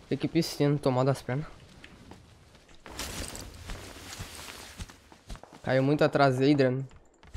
Tem que ir piscina, tomar das pernas. Caiu muito a traseira, né?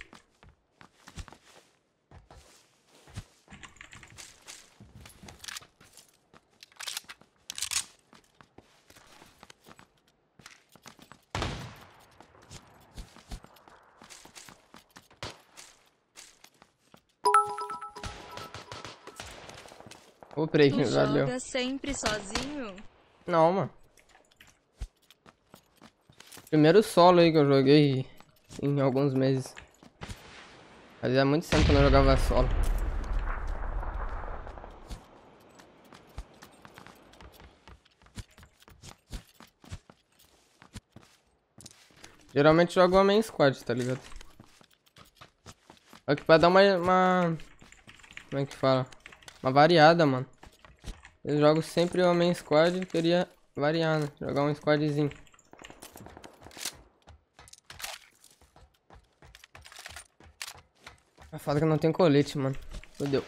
Ô, Prey, Tu valeu. joga sempre sozinho? Não, mano. Primeiro solo aí que eu joguei em alguns meses. Fazia muito tempo que eu não jogava solo. Geralmente jogo uma main squad, tá ligado? É que pra dar uma... Como é que fala? Uma variada, mano. Eu jogo sempre uma main squad e queria variar, né? Jogar um squadzinho. A foda que eu não tenho colete, mano. Fodeu.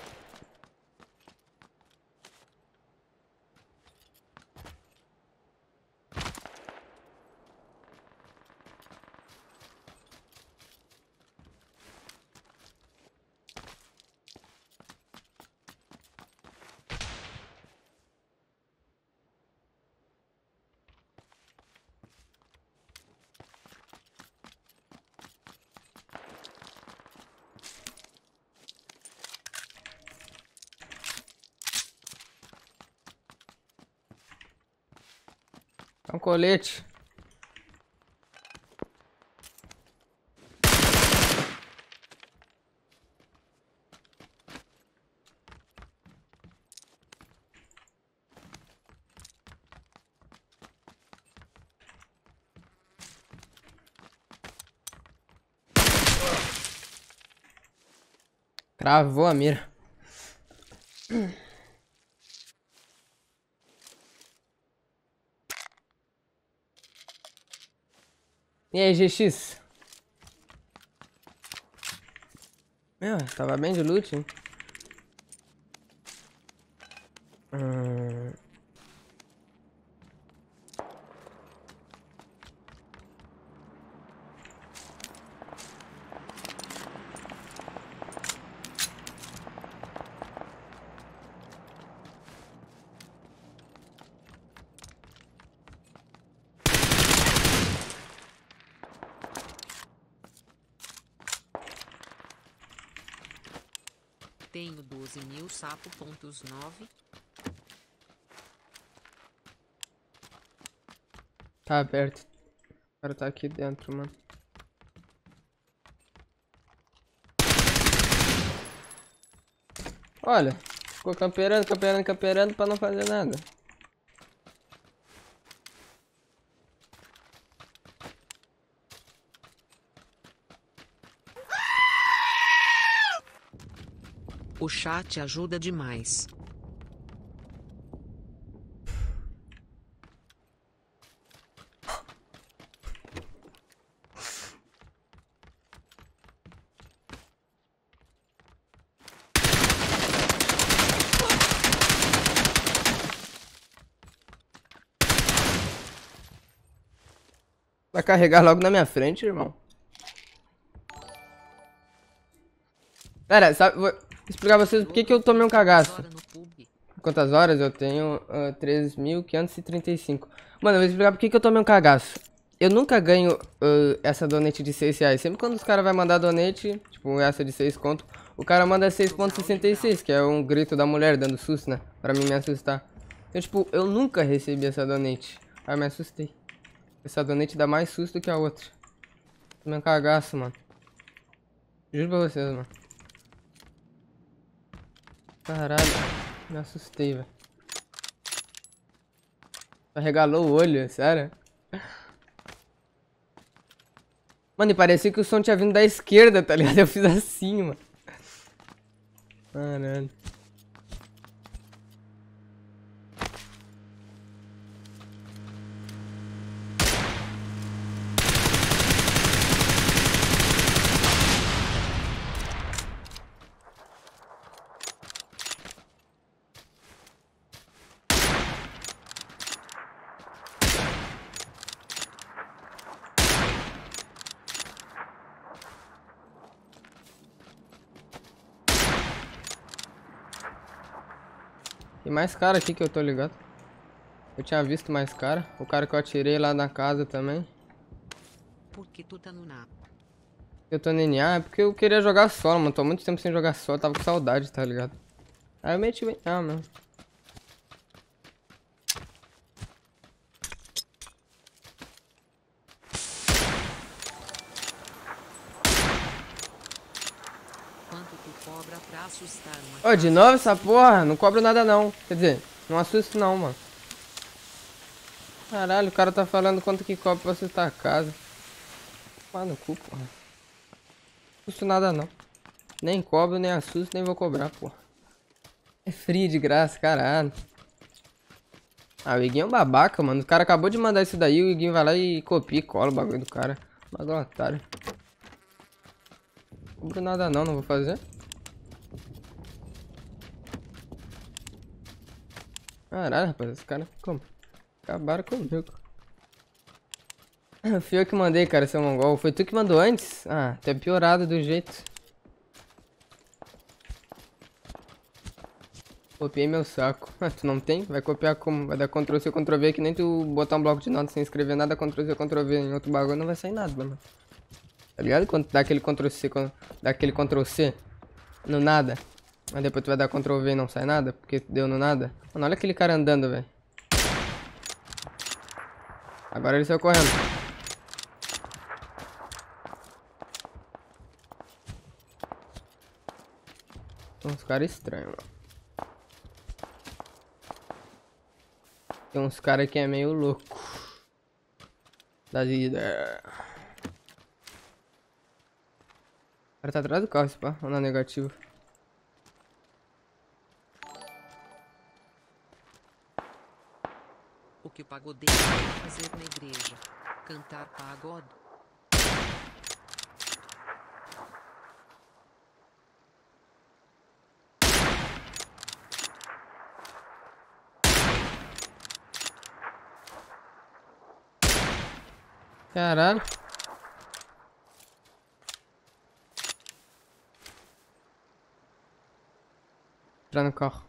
É um colete. Cravou a mira. E aí, GX? Meu, tava bem de loot, hein? Hum... Tenho 12.000 sapo.9. Tá aberto. O cara tá aqui dentro, mano. Olha, ficou camperando, camperando, camperando pra não fazer nada. O chat ajuda demais. Vai carregar logo na minha frente, irmão. Pera, sabe, vou explicar pra vocês por que eu tomei um cagaço. Quantas horas eu tenho? 3.535. Mano, eu vou explicar por que eu tomei um cagaço. Eu nunca ganho essa donate de 6 reais. Sempre quando os caras vão mandar donate, tipo essa de 6 conto, o cara manda 6,66, que é um grito da mulher dando susto, né? Pra mim me assustar. Então, tipo, eu nunca recebi essa donate. Aí eu me assustei. Essa donate dá mais susto que a outra. Tomei um cagaço, mano. Juro pra vocês, mano. Caralho, me assustei, velho. Arregalou o olho, sério. Mano, e parecia que o som tinha vindo da esquerda, tá ligado? Eu fiz assim, mano. Caralho. Tem mais cara aqui que eu tô ligado. Eu tinha visto mais cara. O cara que eu atirei lá na casa também. Por que tu tá no na? Eu tô no NA, é porque eu queria jogar solo, mano. Tô há muito tempo sem jogar solo, tava com saudade, tá ligado? Aí eu meti bem. Ah, mano. Quanto tu cobra pra assustar uma Ô, de casa novo assim? essa porra? Não cobro nada não. Quer dizer, não assusto não, mano. Caralho, o cara tá falando quanto que cobra pra assustar a casa. Pá no cu, porra. Não assusto nada não. Nem cobro, nem assusto, nem vou cobrar, porra. É free de graça, caralho. Ah, o Iguinho é um babaca, mano. O cara acabou de mandar isso daí, o Iguinho vai lá e copia e cola o bagulho do cara. Bagulho otário. Não cobro nada não, não vou fazer. Caralho, rapaz, esse cara acabaram comigo. Fui eu que mandei, cara, seu mongol. Foi tu que mandou antes? Ah, tá piorado do jeito. Copiei meu saco. Ah, tu não tem? Vai copiar como? Vai dar Ctrl+C, Ctrl+V, que nem tu botar um bloco de notas sem escrever nada, Ctrl+C, Ctrl+V em outro bagulho, não vai sair nada, mano. Tá ligado? Quando dá aquele Ctrl+C, dá aquele Ctrl+C no nada. Mas depois tu vai dar Ctrl+V e não sai nada, porque deu no nada. Mano, olha aquele cara andando, velho. Agora ele saiu correndo. Tem uns caras estranhos, mano. Tem uns caras que é meio louco. Da vida. O cara tá atrás do carro, esse pá. Ou na negativa. O que o pagodeiro vai fazer na igreja? Cantar pagode? Caralho. Entrar no carro.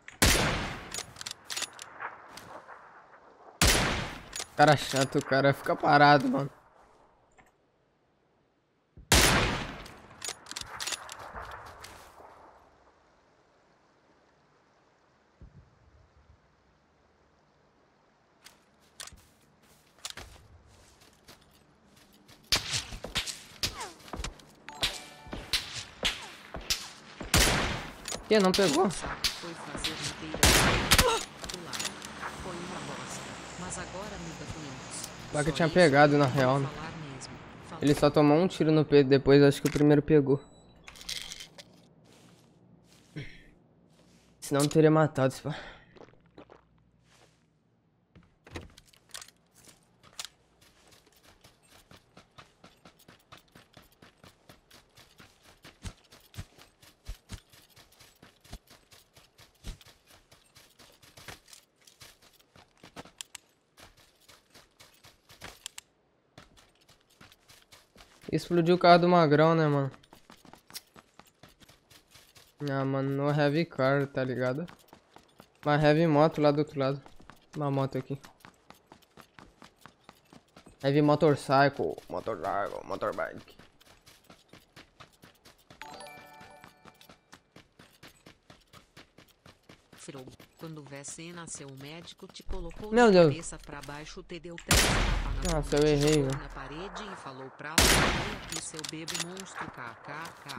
Cara chato, o cara fica parado, mano. Que não pegou? Foi fazer inteira. Pular. Foi uma bosta. Mas agora muda Windows. Lá que Só tinha isso pegado, eu na vou real, né? falar mesmo. Falou. Ele só tomou um tiro no peito, depois acho que o primeiro pegou. Senão não teria matado, esse pá. Explodiu o carro do Magrão, né, mano? Ah, mano, no heavy car, tá ligado? Uma heavy moto lá do outro lado. Uma moto aqui. Heavy motorcycle, motorbike. Frou. Quando você nasceu, o médico te colocou Meu de Deus. cabeça pra baixo, te deu 3 tapas na Nossa, bunda, eu te errei, jogou velho. na parede e falou pra você aqui, seu bebê monstro, kkk.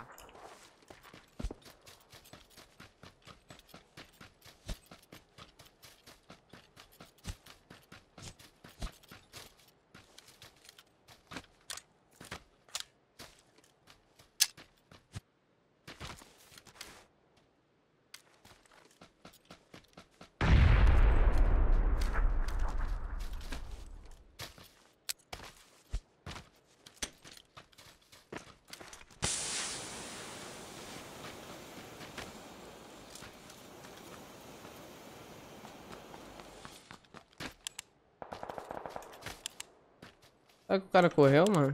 Será que o cara correu, mano?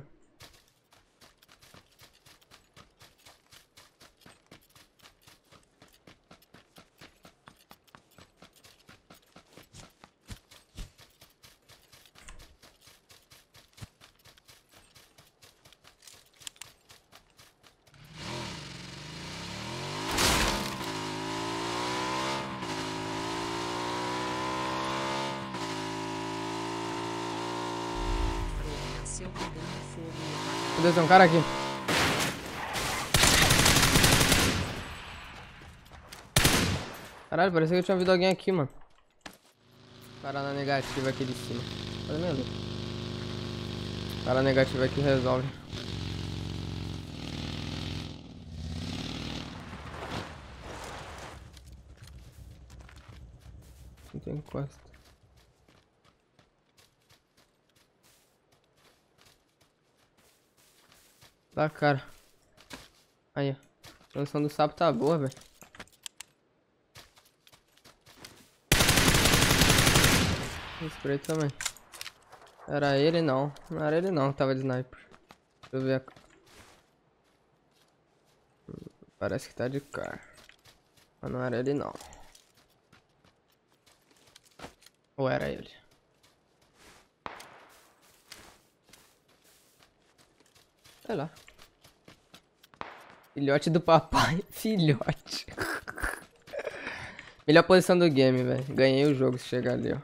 apareceu pegando fogo e apagando. Meu Deus, tem um cara aqui. Caralho, parecia que eu tinha ouvido alguém aqui, mano. Cara na negativa aqui de cima. Olha meu Deus. Cara negativa aqui resolve. Não tem encosta. Dá cara. Aí, ó. A noção do sapo tá boa, velho. Spray também. Era ele não. Não era ele não, tava de sniper. Deixa eu ver a... Parece que tá de cara. Mas não era ele não. Ou era ele? Sei lá. Filhote do papai. Filhote. Melhor posição do game, velho. Ganhei o jogo se chegar ali, ó.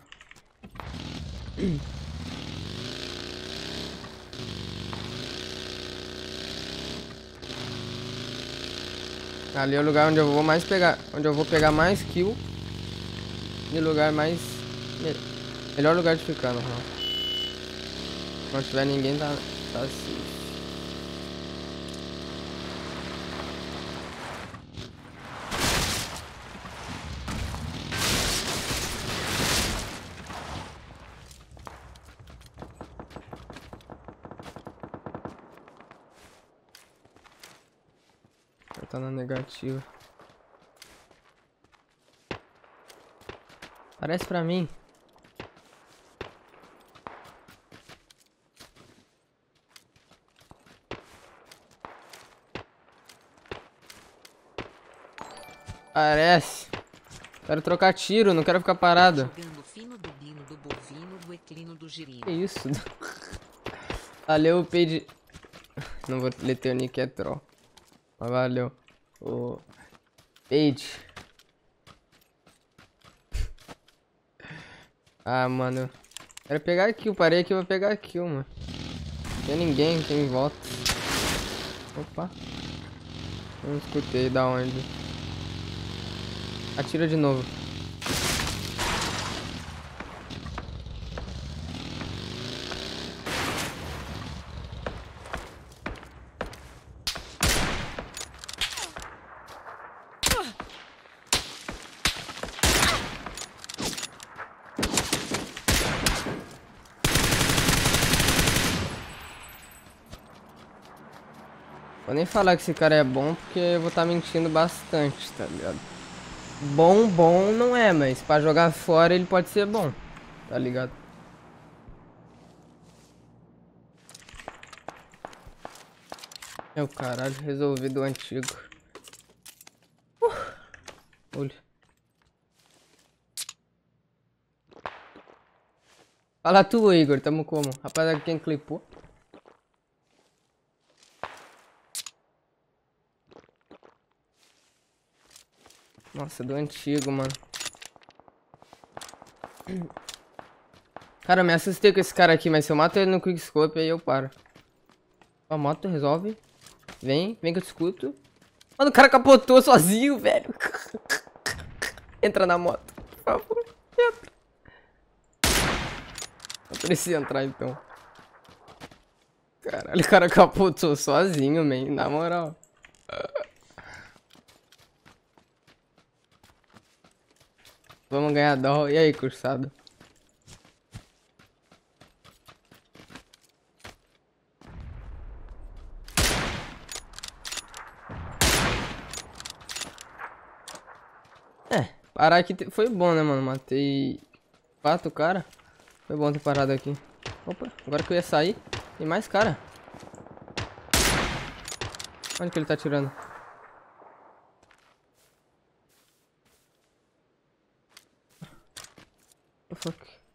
Ali é o lugar onde eu vou mais pegar. Onde eu vou pegar mais kill. E lugar mais. Melhor lugar de ficar, no real. Não tiver ninguém, tá assim. Tá na negativa. Parece pra mim. Parece. Quero trocar tiro, não quero ficar parado. Jogando fino do bino, do bovino, do equino, do girino. Que isso? Valeu, page. Não vou ler teu nick, é troll. Mas valeu. O Page. Ah, mano. Quero pegar kill. Parei aqui, vou pegar kill, mano. Não tem ninguém aqui em volta. Opa. Não escutei da onde. Atira de novo. Vou nem falar que esse cara é bom, porque eu vou estar mentindo bastante, tá ligado? Bom não é, mas pra jogar fora ele pode ser bom, tá ligado? É o caralho, resolvi do antigo. Olha. Fala tu, Igor, tamo como? Rapaziada, quem clipou? Nossa, do antigo, mano. Cara, eu me assustei com esse cara aqui, mas se eu mato ele no quickscope, aí eu paro. A moto resolve. Vem que eu te escuto. Mano, o cara capotou sozinho, velho. Entra na moto, por favor. Entra. Não precisa entrar, então. Caralho, o cara capotou sozinho, man. Na moral. Vamos ganhar dó. E aí, cursado? Parar aqui foi bom, né, mano? Matei 4 cara. Foi bom ter parado aqui. Opa, agora que eu ia sair, tem mais cara. Onde que ele tá atirando? Oh, fuck.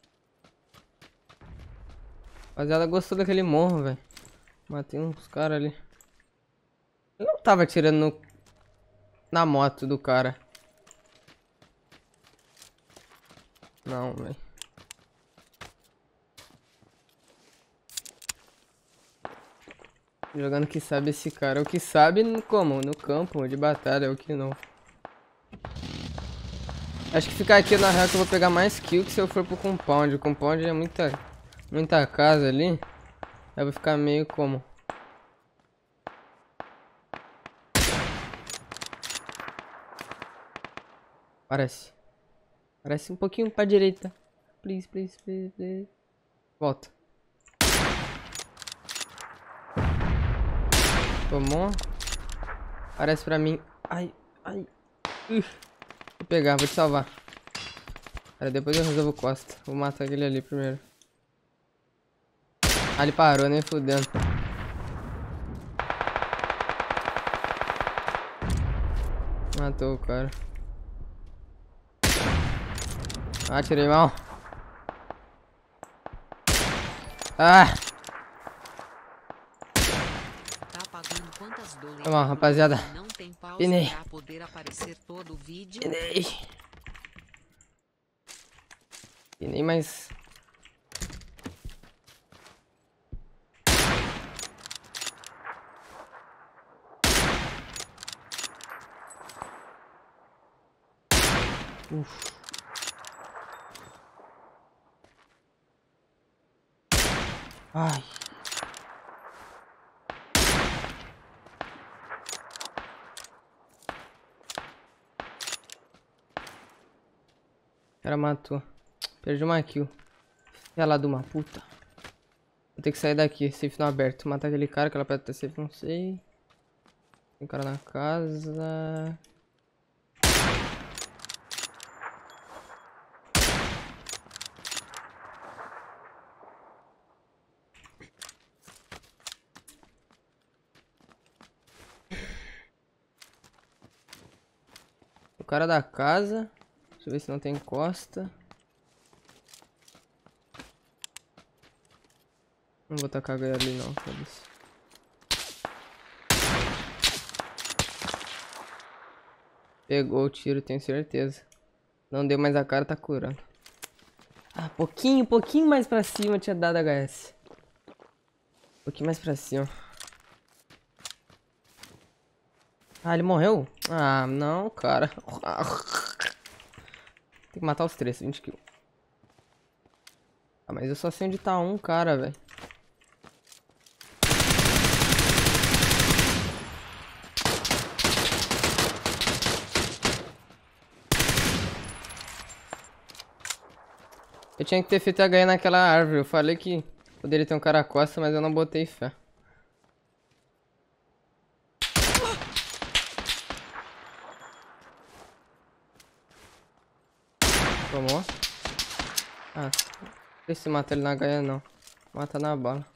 Rapaziada, gostou daquele morro, velho. Matei uns caras ali. Eu não tava atirando na moto do cara. Não, velho. Jogando que sabe esse cara. O que sabe como? No campo de batalha, o que não. Acho que ficar aqui na real que eu vou pegar mais kill que se eu for pro compound. O compound é muita casa ali. Aí eu vou ficar meio como. Parece um pouquinho pra direita. Please, please, please, please. Volta. Tomou. Parece pra mim. Ai. Vou pegar, vou te salvar. Cara, depois eu resolvo Costa. Vou matar aquele ali primeiro. Ah, ele parou, nem fudendo. Matou o cara. Ah, tirei mal. Ah! Tá pagando quantas dólares? Vamos lá, rapaziada. Não tem pausa Pinei. pra poder aparecer todo o vídeo. Pinei, mas... Ai. O cara matou. Perdi uma kill. Ela de uma puta. Vou ter que sair daqui, safe não aberto. Matar aquele cara que ela pode ter safe, não sei. Tem cara na casa. O cara da casa. Deixa eu ver se não tem costa. Não vou tacar ali não, foda-se. Pegou o tiro, tenho certeza. Não deu mais a cara, tá curando. Ah, pouquinho mais pra cima tinha dado HS. Um pouquinho mais pra cima. Ah, ele morreu? Ah, não, cara. Tem que matar os três, 20 kills. Ah, mas eu só sei onde tá um cara, velho. Eu tinha que ter feito HE naquela árvore. Eu falei que poderia ter um cara à costa, mas eu não botei fé. Tomou. Ah, não sei se mata ele na HE não. Mata na bala.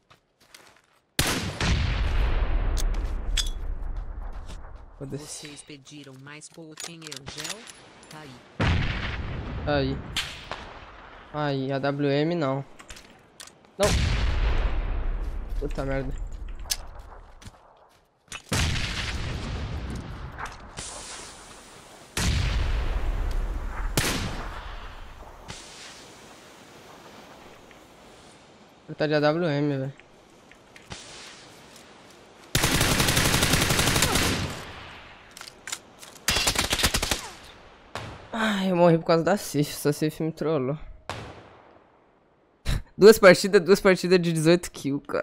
Vocês pediram mais Pokémon Angel? Tá aí. Tá aí. Aí, a WM não. Não. Puta merda. Tá de AWM, velho. Ai, eu morri por causa da safe. Essa safe me trollou. Duas partidas de 18 kills, cara.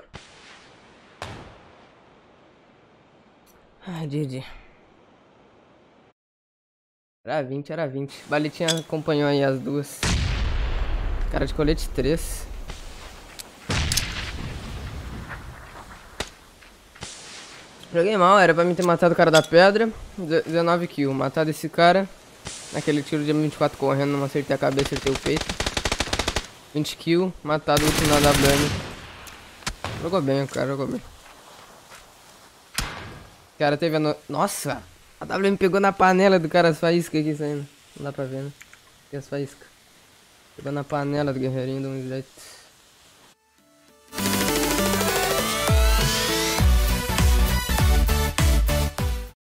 Ai, GG. Era 20. Baletinha acompanhou aí as duas. Cara de colete 3. Joguei mal, era pra mim ter matado o cara da pedra. 19 kills. Matado esse cara. Naquele tiro de M24 correndo, não acertei a cabeça, acertei o peito. 20 kills. Matado o último na WM. Jogou bem, o cara, jogou bem. O cara teve a Nossa! A WM pegou na panela do cara as faíscas aqui saindo. Não dá pra ver, né? Tem as faíscas. Pegou na panela do guerreirinho do 1 jeito.